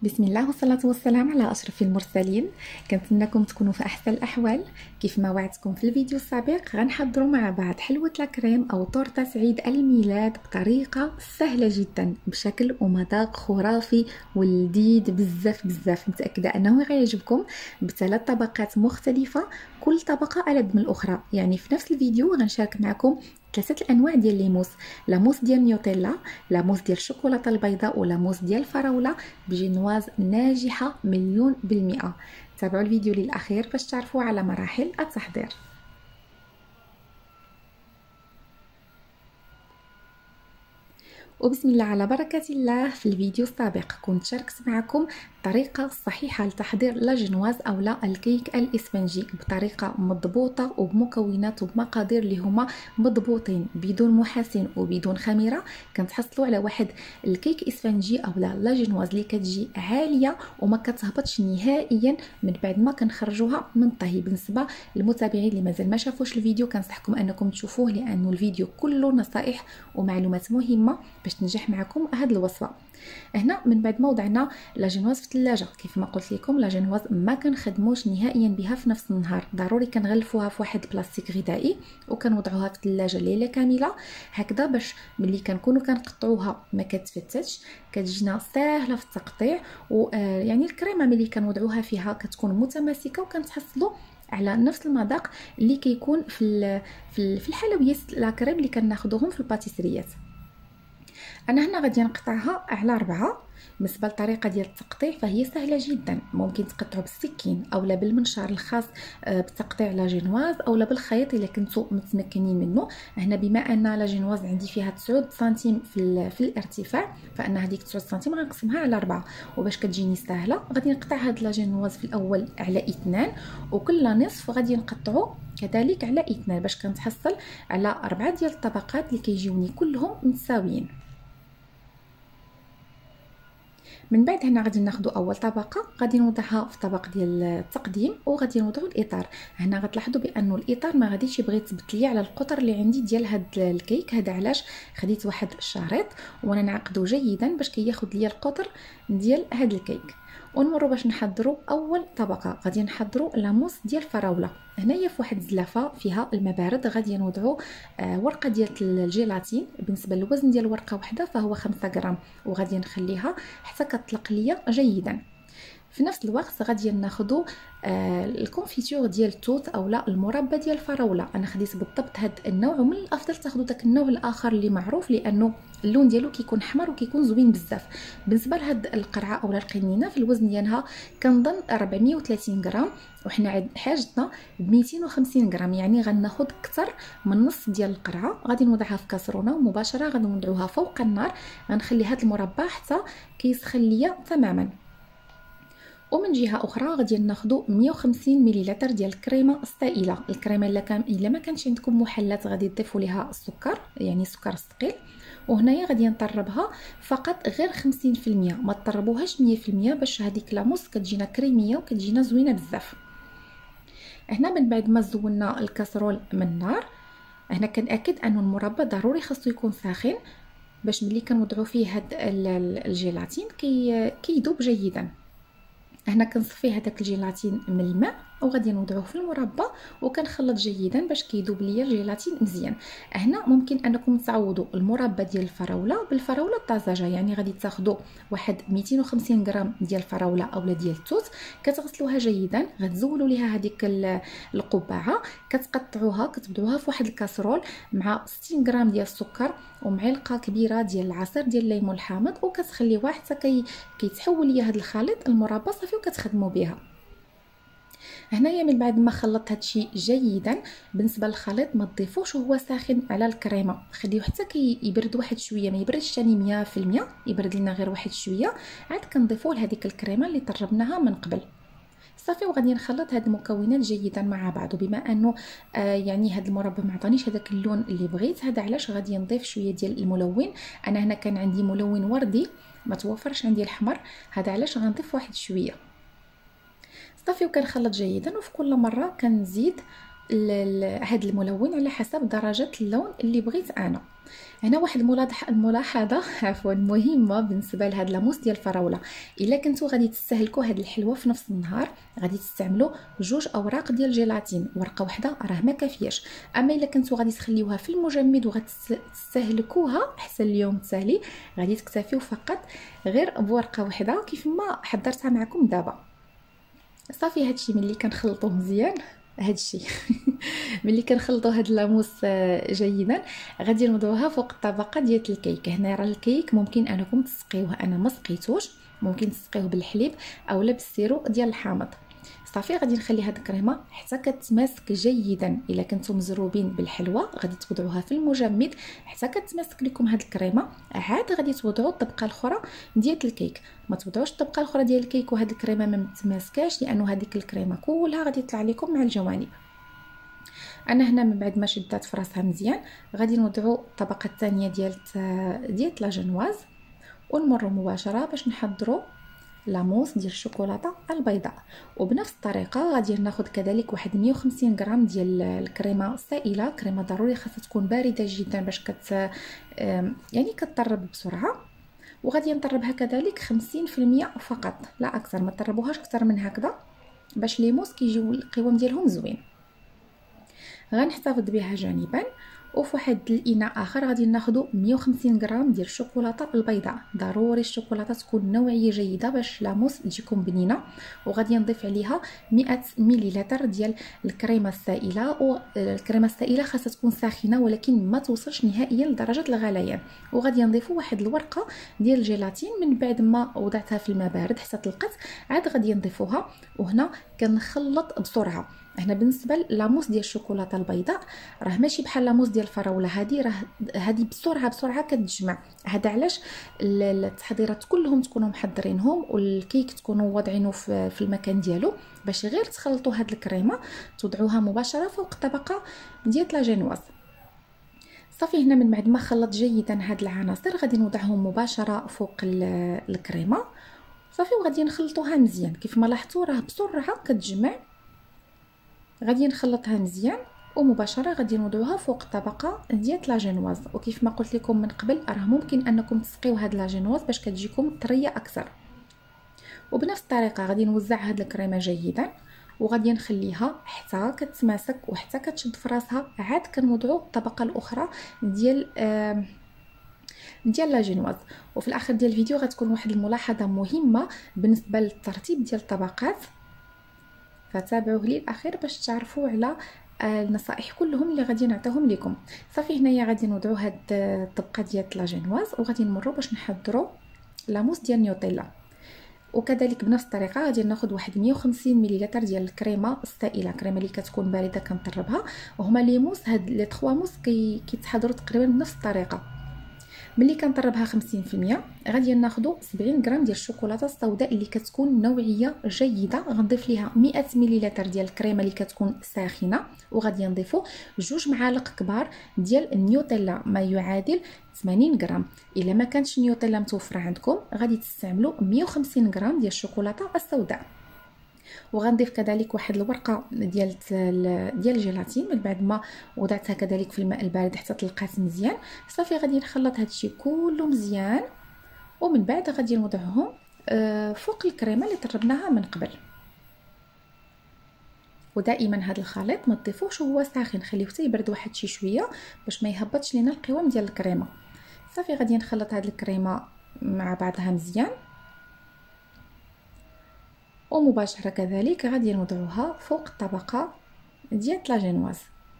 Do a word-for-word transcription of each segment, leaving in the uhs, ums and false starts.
بسم الله والصلاة والسلام على أشرف المرسلين. كنتمنىكم تكونوا في أحسن الأحوال. كيف ما وعدتكم في الفيديو السابق غنحضروا مع بعض حلوة لاكريم أو تورتة عيد الميلاد بطريقة سهلة جدا بشكل ومذاق خرافي ولذيذ بزاف بزاف. متأكدة أنه غيعجبكم بثلاث طبقات مختلفة، كل طبقة على من الأخرى. يعني في نفس الفيديو غنشارك معكم ثلاثه الانواع ديال ليموس، لاموس ديال نيوتيلا، لاموس ديال الشوكولاته البيضاء، ولاموس ديال الفراوله بجنواز ناجحه مليون بالمئه. تابعوا الفيديو للاخير باش تعرفوا على مراحل التحضير. وبسم الله على بركة الله. في الفيديو السابق كنت شاركت معكم الطريقة الصحيحة لتحضير لا جنواز أو لا الكيك الإسفنجي بطريقة مضبوطة وبمكونات وبمقادير اللي هما مضبوطين بدون محاسن وبدون خميرة. كنتحصلوا على واحد الكيك إسفنجي أو لا لا جنواز اللي كتجي عالية وما كتهبطش نهائيا من بعد ما كنخرجوها من الطهي. بالنسبة للمتابعين اللي مازال ما شافوش الفيديو كنصحكم أنكم تشوفوه، لأنه الفيديو كله نصائح ومعلومات مهمة باش تنجح معكم هاد الوصفه. هنا من بعد ما وضعنا لا جنواز في الثلاجه، كيف ما قلت لكم لا جنواز ما كنخدموش نهائيا بها في نفس النهار، ضروري كنغلفوها في واحد بلاستيك غذائي وكنوضعوها في الثلاجه ليله كامله هكذا، باش ملي كنكونوا كنقطعوها ما كتفتتش، كتجينا ساهله في التقطيع. ويعني الكريمه ملي كنوضعوها فيها كتكون متماسكه وكنتحصلوا على نفس المذاق اللي كيكون في في الحلويات لاكريم اللي كناخذوهم في الباتيسريات. انا هنا غادي نقطعها على أربعة. بالنسبه للطريقه ديال التقطيع فهي سهله جدا، ممكن تقطعوا بالسكين اولا بالمنشار الخاص بتقطيع لا جينواز اولا بالخيط الا كنتو متمكنين منه. هنا بما ان لا جينواز عندي فيها تسعة سنتيم في, في الارتفاع، فان هذيك تسعة سنتيم غنقسمها على أربعة، وباش كتجيني سهله غادي نقطع هاد لا جينواز في الاول على اثنان، وكل نصف غادي نقطعو كذلك على اثنان باش كنتحصل على أربعة ديال الطبقات اللي كيجيوني كلهم متساويين. من بعد هنا غادي ناخذ اول طبقه غادي نوضعها في طبق ديال التقديم وغادي نوضعوا الاطار. هنا غتلاحظوا بانه الاطار ما غاديش يبغي يثبت لي على القطر اللي عندي ديال هاد الكيك. هذا علاش خديت واحد الشريط وانا نعقدو جيدا باش كياخذ لي القطر ديال هاد الكيك. ونمروا باش نحضروا اول طبقه. غادي نحضروا لاموس ديال الفراوله. هنايا في واحد الزلافه فيها الماء بارد غادي نوضعوا آه ورقه ديال الجيلاتين. بالنسبه للوزن ديال ورقه واحده فهو خمسة غرام، وغادي نخليها حتى كتطلق ليا جيدا. في نفس الوقت غادي ناخذوا آه الكونفيتور ديال التوت اولا المربى ديال الفراوله. انا خديت بالضبط هذا النوع، ومن الافضل تاخذوا داك النوع الاخر اللي معروف لانه اللون ديالو كيكون احمر وكيكون زوين بزاف. بالنسبه لهاد القرعه اولا القنينه في الوزن ديالها كنظن أربعمية وثلاثين غرام، وحنا حاجتنا ب مئتين وخمسين غرام، يعني غناخذ اكثر من نص ديال القرعه. غادي نوضعها في كاسرونه ومباشره غادي نوضعوها فوق النار، غنخلي هاد المربى حتى كيسخن ليا تماما. ومن جهه اخرى غادي ناخذ مئة وخمسين مليلتر ديال الكريمه السائله. الكريمه الا كان الا ما كانش عندكم محلات غادي تضيفوا ليها السكر، يعني السكر الثقيل. وهنايا غادي نطربها فقط غير خمسين في المية، ما تطربوهاش مية في المية باش هذيك لاموس كتجينا كريميه وكتجينا زوينه بزاف. هنا من بعد ما زولنا الكاسرول من النار، هنا كنأكد ان المربى ضروري خاصو يكون ساخن باش ملي كنوضعوا فيه هاد الجيلاتين كي كيذوب جيدا. هنا كنصفي هذاك الجيلاتين من الماء وغادي نوضعوه في المربى وكنخلط جيدا باش كيذوب ليا الجيلاتين مزيان. هنا ممكن انكم تعوضوا المربى ديال الفراوله بالفراوله الطازجه، يعني غادي تاخذوا واحد مئتين وخمسين غرام ديال الفراوله اولا ديال التوت، كتغسلوها جيدا، غتزولوا ليها هذيك القبعه، كتقطعوها كتبدعوها في واحد الكاسرول مع ستين غرام ديال السكر ومعلقه كبيره ديال العصير ديال الليمون الحامض، وكتخليوها حتى كي كيتحول ليا هذا الخليط المربى صافي وكتخدموا بها. هنايا من بعد ما خلطت هادشي جيدا، بالنسبه للخليط ما تضيفوش وهو ساخن على الكريمه، خليوه حتى كيبرد واحد شويه، ما يبردش ثاني مية في المية، يبرد لنا غير واحد شويه، عاد كنضيفوه لهذيك الكريمه اللي طربناها من قبل صافي. وغادي نخلط هاد المكونات جيدا مع بعض. وبما انه آه يعني هاد المربى ما عطانيش هذاك اللون اللي بغيت، هذا علاش غادي نضيف شويه ديال الملون. انا هنا كان عندي ملون وردي ما توفرش عندي الحمر، هذا علاش غنضيف واحد شويه صافي. وكنخلط جيدا، وفي كل مره كنزيد هذا الملون على حسب درجه اللون اللي بغيت انا. هنا واحد الملاحظه عفوا مهمه بالنسبه لهاد لاموس ديال الفراوله، الا كنتو غادي تستهلكوا هاد الحلوه في نفس النهار غادي تستعملوا جوج اوراق ديال الجيلاتين، ورقه واحده راه ما كافياش. اما الا كنتو غادي تخليوها في المجمد وغتستهلكوها حتى اليوم التالي غادي تكتفيو فقط غير بورقه واحده كيف ما حضرتها معكم دابا. صافي هادشي ملي كنخلطوه مزيان هادشي ملي كنخلطوا هاد اللاموس جيدا غادي نوضعوها فوق الطبقه ديال الكيك. هنا راه الكيك ممكن انكم تسقيوه، انا ما سقيتوش، ممكن تسقيوه بالحليب اولا بالسيرو ديال الحامض. صافي غادي نخلي هاد الكريمه حتى كتماسك جيدا. الا كنتم مزروبين بالحلوى غادي توضعوها في المجمد حتى كتماسك لكم هاد الكريمه، عاد غادي توضعوا الطبقه الاخرى ديال الكيك. ما توضعوش الطبقه الاخرى ديال الكيك وهاد الكريمه ما متماسكاش، لانه هذيك الكريمه كلها غادي تطلع لكم مع الجوانب. انا هنا من بعد ما شدات في راسها مزيان غادي نوضعوا الطبقه الثانيه ديال ديال لاجينواز ونمروا مباشره باش نحضروا لاموس ديال الشوكولاته البيضاء. وبنفس الطريقه غادي ناخذ كذلك واحد مية وخمسين غرام ديال الكريمه السائله. كريمه ضروري خاصها تكون بارده جدا باش كت يعني كتطرب بسرعه، وغادي نطربها كذلك خمسين في المية فقط لا اكثر، ما تطربوهاش اكثر من هكذا باش لي موس كيجيو القوام ديالهم زوين. غنحتفظ بها جانبا. وفي واحد الاناء اخر غادي ناخذ مية وخمسين غرام ديال الشوكولاته البيضاء. ضروري الشوكولاته تكون نوعيه جيده باش لاموس تجيكم بنينه. وغادي نضيف عليها مئة مليلتر ديال الكريمه السائله، والكريمه السائله خاصها تكون ساخنه ولكن ما توصلش نهائيا لدرجه الغليان. وغادي نضيفوا واحد الورقه ديال الجيلاتين من بعد ما وضعتها في الماء بارد حتى طلقت، عاد غادي نضيفوها. وهنا كنخلط بسرعه. هنا بالنسبه للاموس ديال الشوكولاته البيضاء راه ماشي بحال لاموس ديال الفراوله، هذه راه هذه بسرعه بسرعه كتجمع. هذا علاش التحضيرات كلهم تكونوا محضرينهم والكيك تكونوا واضعينه في المكان ديالو باش غير تخلطوا هاد الكريمه توضعوها مباشره فوق الطبقه ديال لاجينواز. صافي هنا من بعد ما خلط جيدا هاد العناصر غادي نوضعهم مباشره فوق الكريمه. صافي وغادي نخلطوها مزيان كيف ما لاحظتوا راه بسرعه كتجمع. غادي نخلطها مزيان ومباشره غادي نوضعوها فوق الطبقه ديال لاجينواز. وكيف ما قلت لكم من قبل راه ممكن انكم تسقيو هاد لاجينواز باش كتجيكم طريه اكثر. وبنفس الطريقه غادي نوزع هاد الكريمه جيدا وغادي نخليها حتى كتماسك وحتى كتشد في راسها، عاد كنوضعوا الطبقه الاخرى ديال آه ديال لاجينواز. وفي الاخر ديال الفيديو غتكون واحد الملاحظه مهمه بالنسبه للترتيب ديال الطبقات، فتابعوه للاخير باش تعرفوا على النصائح كلهم اللي غادي نعطيهم لكم. صافي هنايا غادي نوضعوا هاد الطبقه ديال لاجينواز وغادي نمروا باش نحضروا لاموس ديال النيوتيلا. وكذلك بنفس الطريقه غادي ناخذ واحد مية وخمسين مليلتر ديال الكريمه السائله، كريمه اللي كتكون بارده كنطربها. وهما لي موس هاد لي ثلاثة موس كيتحضروا تقريبا بنفس الطريقه. ملي كنطربها خمسين في المية غادي ناخذوا سبعين غرام ديال الشوكولاته السوداء اللي كتكون نوعيه جيده. غنضيف ليها مئة مليلتر ديال الكريمه اللي كتكون ساخنه، وغادي نضيفوا جوج معالق كبار ديال النيوتيلا ما يعادل ثمانين غرام. الا ما كانتش النيوتيلا متوفره عندكم غادي تستعملوا مية وخمسين غرام ديال الشوكولاته السوداء. وغنضيف كذلك واحد الورقه ديال ديال الجيلاتين من بعد ما وضعتها كذلك في الماء البارد حتى طلقات مزيان. صافي غادي نخلط هادشي كله مزيان ومن بعد غادي نوضعهم فوق الكريمه اللي طربناها من قبل. ودائما هذا الخليط ما تضيفوش وهو ساخن، خليه حتى يبرد واحد شي شويه باش ما يهبطش لينا القوام ديال الكريمه. صافي غادي نخلط هذه الكريمه مع بعضها مزيان ومباشره كذلك غادي نوضعوها فوق الطبقه ديال لاجينواز.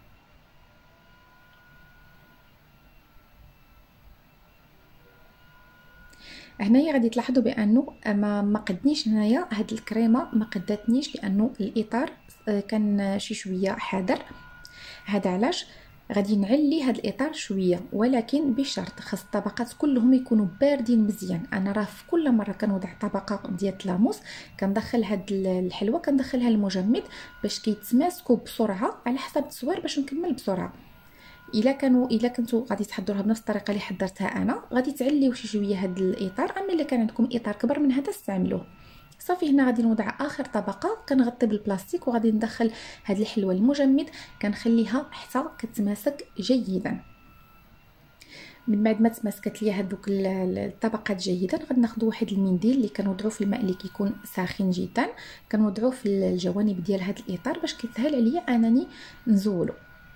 هنايا غادي تلاحظوا بانه ما ما قدنيش هنايا هاد الكريمه ما قداتنيش لانه الاطار كان شي شويه حاضر. هذا علاش غادي نعلي هاد الاطار شويه، ولكن بشرط خاص الطبقات كلهم يكونوا باردين مزيان. انا راه في كل مره كنوضع طبقه ديال لاموس كندخل هاد الحلوه كندخلها المجمد باش كيتماسكوا بسرعه على حسب التصوير باش نكمل بسرعه. الا كانوا الا كنتو غادي تحضروها بنفس الطريقه اللي حضرتها انا غادي تعليو شي شويه هاد الاطار. اما الا كان عندكم اطار كبر من هذا استعملوه. صافي هنا غادي نوضع اخر طبقه، كنغطي بالبلاستيك وغادي ندخل هاد الحلوه المجمد، كنخليها حتى كتماسك جيدا. من بعد ما تماسكت ليا هذوك الطبقات جيدا غادي ناخذ واحد المنديل اللي كنوضعوه في الماء اللي كيكون ساخن جدا، كنوضعوه في الجوانب ديال هذا الاطار باش كيسهل عليا انني نزولو.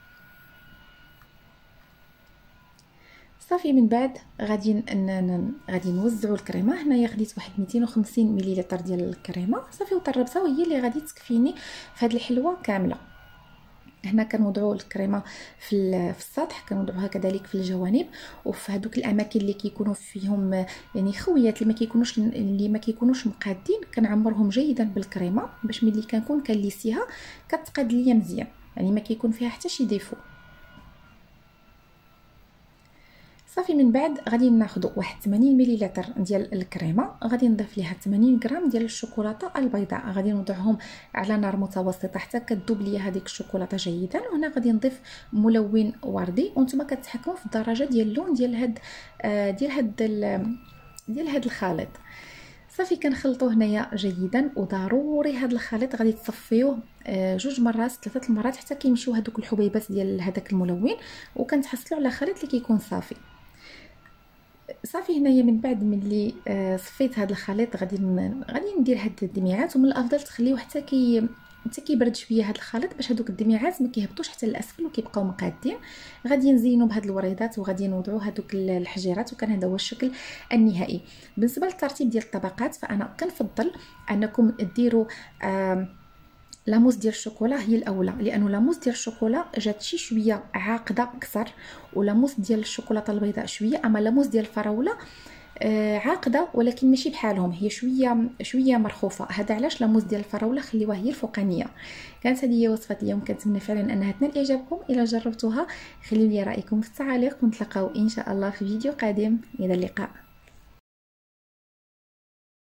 صافي من بعد غادي غادي نوزعوا الكريمه. هنايا خديت واحد مئتين وخمسين مليلتر ديال الكريمه صافي وطربتها، وهي اللي غادي تكفيني في هذه الحلوه كامله. هنا كنوضعوا الكريمه في في السطح، كنوضعوها كذلك في الجوانب وفي هذوك الاماكن اللي كيكونوا فيهم يعني خويات اللي ما كيكونوش اللي ما كيكونوش مقادين، كنعمرهم جيدا بالكريمه باش ملي كنكون كنليسيها كتقاد ليا مزيان، يعني ما كيكون فيها حتى شي ديفو. صافي من بعد غادي ناخذ واحد ثمانين مليلتر ديال الكريمه، غادي نضيف ليها ثمانين غرام ديال الشوكولاته البيضاء، غادي نوضعهم على نار متوسطه حتى كتذوب ليا هذيك الشوكولاته جيدا. وهنا غادي نضيف ملون وردي، وانتم كتحكموا في الدرجه ديال اللون ديال هاد ديال هاد ديال هاد الخليط. صافي كنخلطوه هنايا جيدا، وضروري هذا الخليط غادي تصفيوه جوج مرات ثلاثه المرات حتى كيمشيو هذوك الحبيبات ديال هذاك الملون، وكنتحصلوا على خليط اللي كيكون صافي. صافي هنايا من بعد ملي صفيت هذا الخليط غادي غادي ندير هاد الدميعات، ومن الافضل تخليوه حتى كي حتى كيبرد شويه هذا الخليط باش هذوك الدميعات ما كيهبطوش حتى للاسفل وكيبقاو مقادين. غادي نزينوا بهاد الوريضات وغادي نوضعوا هذوك الحجيرات، وكان هذا هو الشكل النهائي. بالنسبه للترتيب ديال الطبقات فانا كنفضل انكم ديروا آه لاموس ديال الشوكولا هي الاولى، لانه لاموس ديال الشوكولا جات شي شويه عاقده اكثر، ولاموس ديال الشوكولاته البيضاء شويه، اما لاموس ديال الفراوله آه عاقده ولكن ماشي بحالهم، هي شويه شويه مرخوفه. هذا علاش لاموس ديال الفراوله خليوها هي الفوقانيه. كانت هذه هي وصفه اليوم، كنتمنى فعلا انها تنال اعجابكم. الى جربتوها خليوا لي رايكم في التعاليق، ونتلاقاو ان شاء الله في فيديو قادم. الى اللقاء.